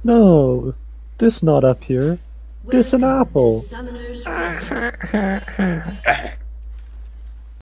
No, this not up here. This an Welcome to apple. Summoner's Rift.